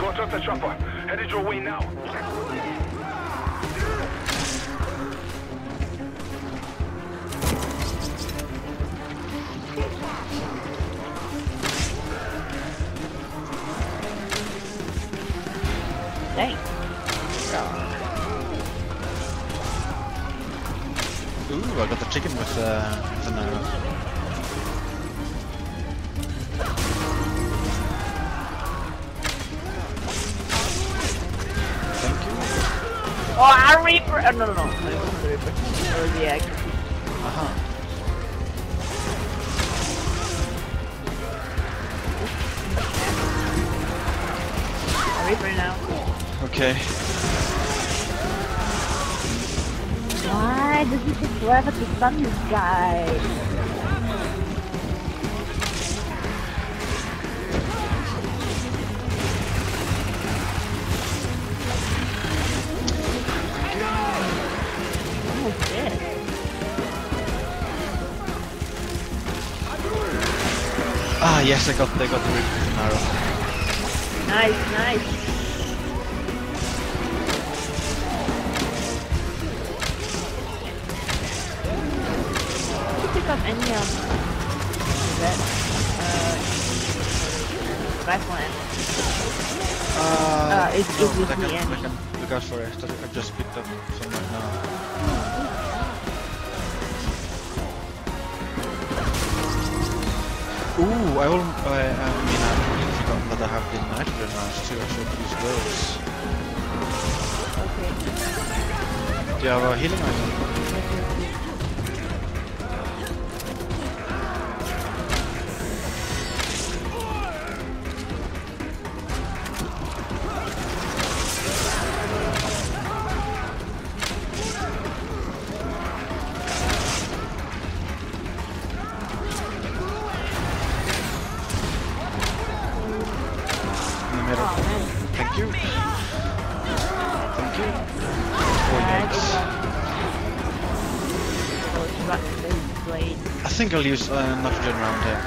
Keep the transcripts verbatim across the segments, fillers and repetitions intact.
Go talk the chopper. Headed your way now. Dang. Ooh, I got the chicken with, uh, with an arrow. Thank you. Oh, a Reaper! Oh, no, no, no. No, it wasn't the Reaper. It was the egg. Uh-huh. A Reaper now. Okay. Why does it take forever to stun this guy? Oh shit. Ah, yes, I got, I got the Reaper with an arrow. Nice, nice. Pick up any um that uh rifle ammo. Uh, Uh, it's no, it's with I me can, and I can look out for it. I just picked up some right now. Ooh, I will. I, I mean, I completely forgotten that I have the nitrogen rounds too. I should use those. Okay. Do you have a healing item? Thank you. Thank you. Oh, yikes. I think I'll use uh, nitrogen round here.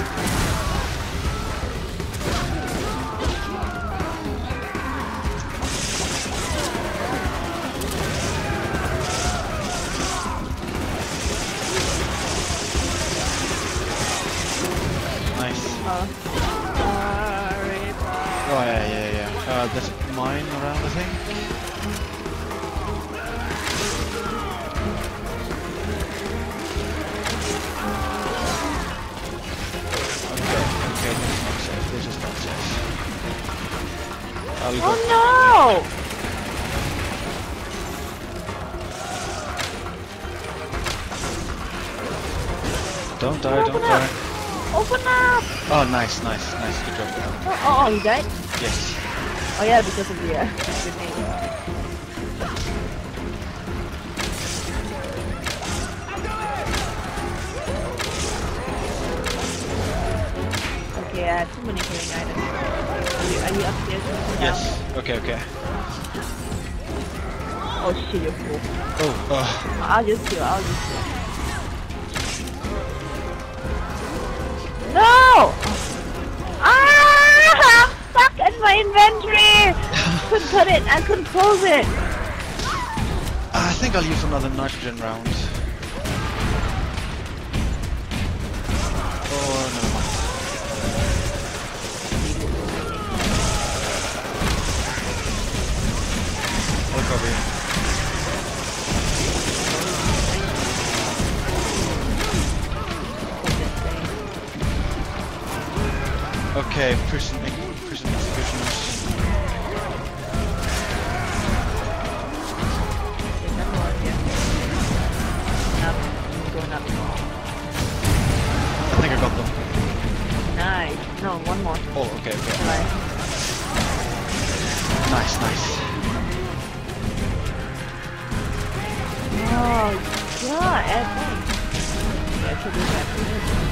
Nice. Oh yeah, yeah, yeah. Uh, there's mine around, I think. Okay, okay, this is not safe. This is not safe. I'll go. Oh no! Don't die, don't die. Open up! Oh, nice, nice, nice. Good job. Oh, oh, oh, he died? Yes. Oh yeah, because of the uh, grenade. Okay, I have too many healing items. Are you, are you upstairs? Yes. Okay, okay. Oh shit, you're full. Oh, uh. I'll just kill, I'll just kill. No! Ah! I'm stuck in my inventory! I couldn't put it, I couldn't close it! I think I'll use another nitrogen round. Oh, never mind. I'll cover you. Okay, prison, prison executioners. Going up. I think I got them. Nice. No, one more. Oh, okay, okay. Right. Nice, nice. Oh, yeah, I think. Yeah, to do that.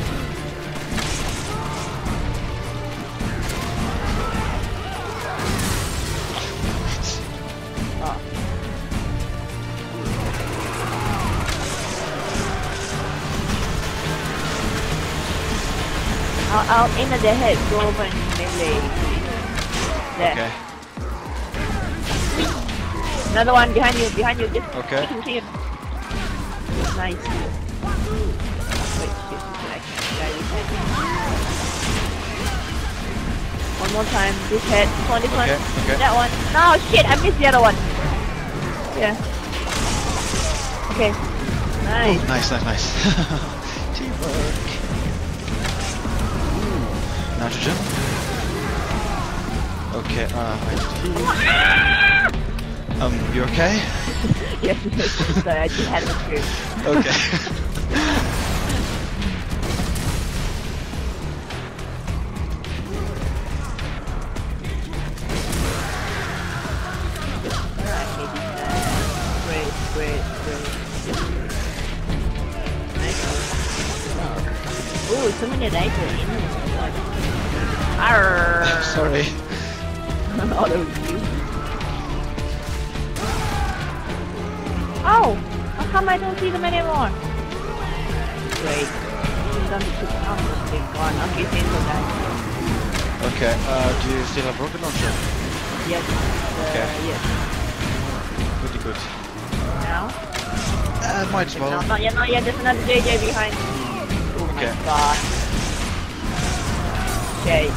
I'll, I'll aim at the head, go over and melee. There. Okay. Another one behind you, behind you. Just Okay. you can see him. Nice. Wait, shit, I can't guide this head. One more time. This head. This one, this Okay, one. okay. That one. No, shit, I missed the other one. Yeah. Okay. Nice. Oh, nice, nice, nice. Teamwork. Ooh. Nitrogen. Okay, uh, I just Um, you okay? Yes, sorry, I just had a scream. Okay. Alright, maybe that. Great, great, great. Nice. Ooh, so many rifles in here. Arrrr. Sorry. All over you. Oh! How come I don't see them anymore? Great. I'm done to come. They're gone. Okay, thanks for that. Okay, uh, do you still have rocket launcher? Yes. Uh, Okay. Yes. Pretty good. Now? Uh, might as No, well. not yet, not yet. There's another J J behind. Oh Okay. my god. Okay.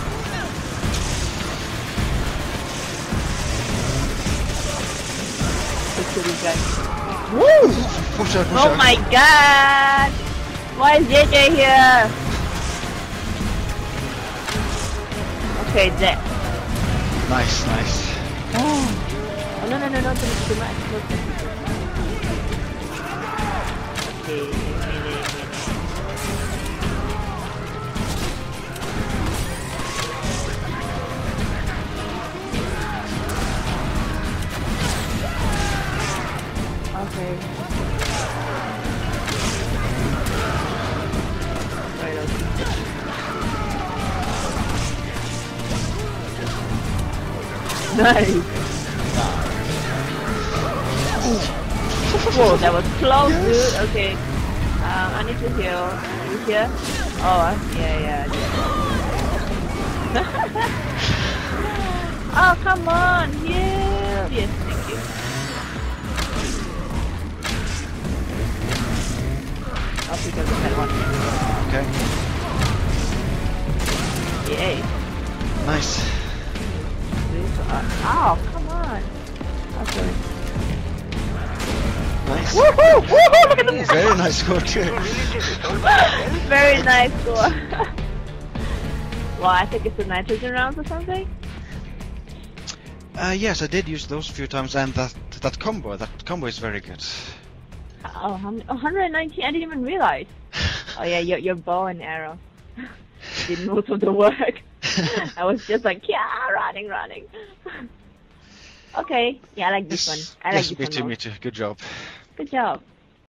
Look to these guys. Woo! Push out, push Oh out. my god! Why is J J here? Okay, there. Nice, nice. Oh, oh no, no, no, no, too, too much. No, too much. Okay, melee, okay. Right, okay. Nice. Whoa, that was close, Yes. dude. Okay. Um, I need to heal. You here? Oh, yeah, yeah. yeah. Oh, come on, heal. Yes, thank you. I'll pick up that one. Okay. Yay. Nice. Oh, come on. Okay. Nice. Woohoo! Woohoo! Look at the Very nice score too. Very nice score. Well, I think it's the nitrogen rounds or something. Uh, yes, I did use those a few times, and that that combo, that combo is very good. Oh, one hundred nineteen, I didn't even realize. Oh yeah, your, your bow and arrow did most of the work. I was just like, yeah, running, running. Okay, yeah, I like this, This, one. I like yes, this me one too, me most. too. Good job. Good job.